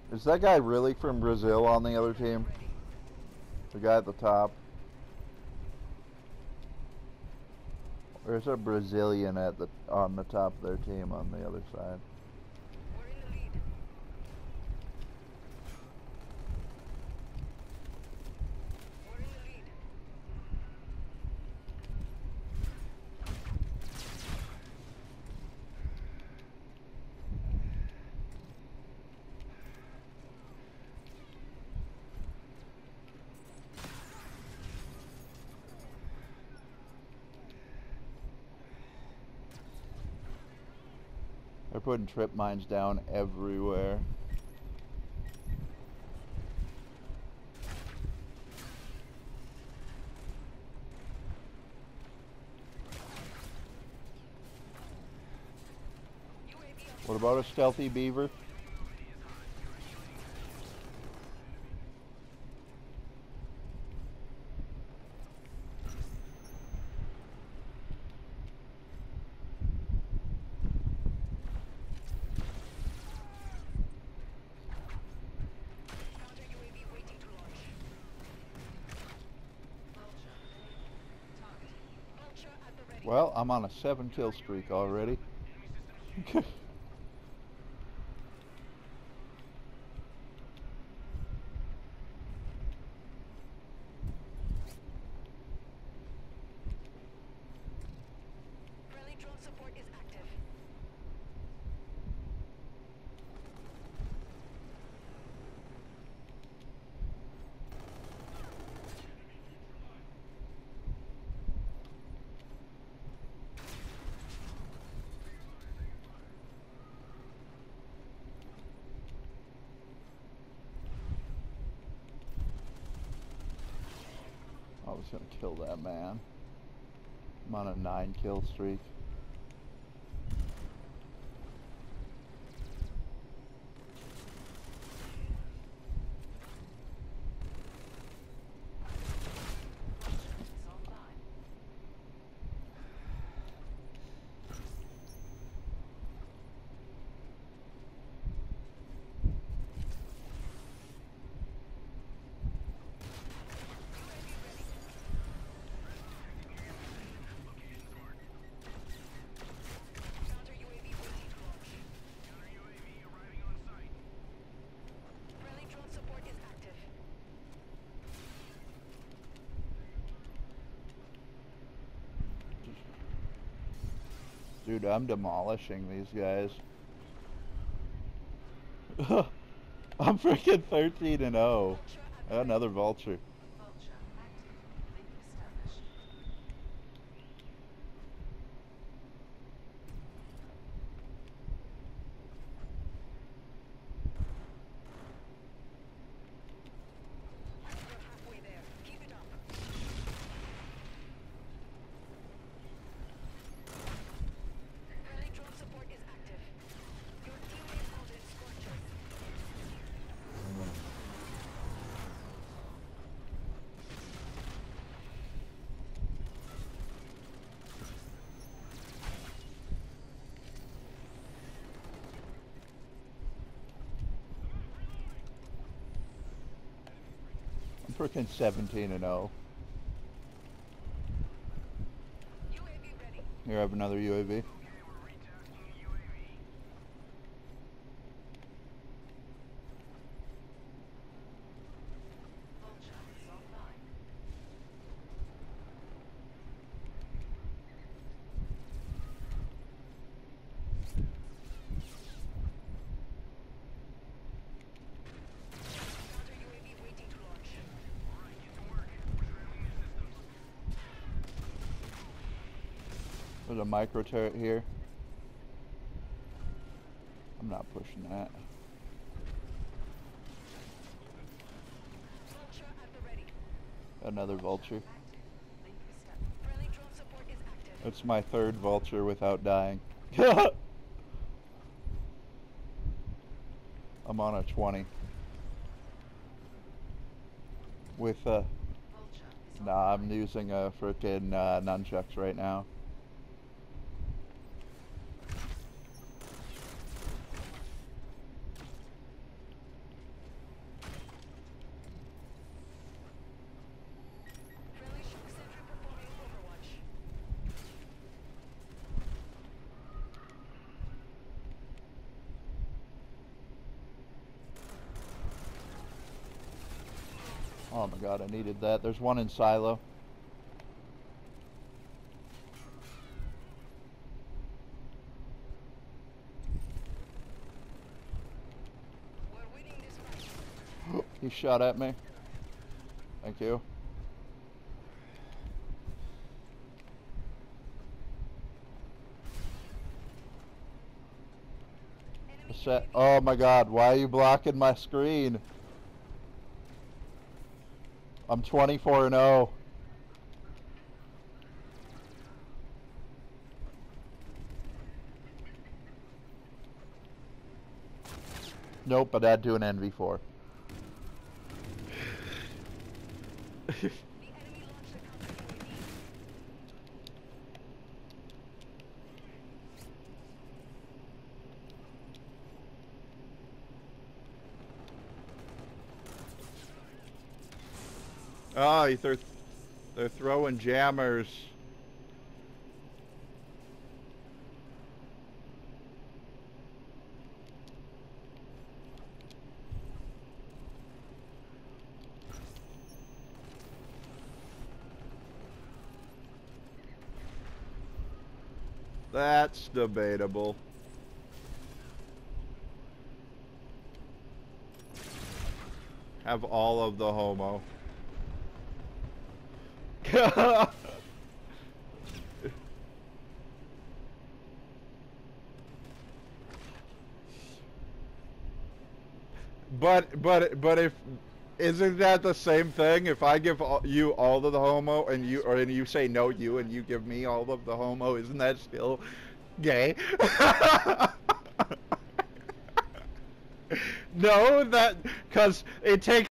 Is that guy really from Brazil on the other team? The guy at the top? Or is it a Brazilian on the top of their team on the other side? We're in the lead. We're in the lead. They're putting trip mines down everywhere. What about a stealthy beaver? Counter UAV waiting to launch. Vulture at the ready. Well, I'm on a 7-kill streak already. Friendly drone support is active. I was gonna kill that man. I'm on a 9-kill streak. Counter UAV waiting to launch. Friendly drone support is active. Dude, I'm demolishing these guys. I'm freaking 13-0. Vulture at I the got another vulture. Vulture active. Link established. You're halfway there. Keep it up. Friendly drone support is active. Your teammate spotted Scorcher. I'm freaking 17-0. UAV ready. Here, I have another UAV. Vulture is online. Counter UAV waiting to launch. There's a micro turret here. I'm not pushing that. Vulture at the ready. Another vulture. Active. Link established. Friendly drone support is active. It's my third vulture without dying. I'm on a 20. With Vulture is nah, online. I'm using a frickin' nunchucks right now. Oh my god, I needed that. There's one in silo. We're winning this fight. He shot at me. Thank you. Enemy Oh my god, why are you blocking my screen? I'm 24-0. Nope, but I'd do an NV4. The enemy launched a counter UAV. Oh, they're throwing jammers. That's debatable. Have all of the homo. but if isn't that the same thing? If I give you all of the homo and you say no you and you give me all of the homo, isn't that still gay? No, that because it takes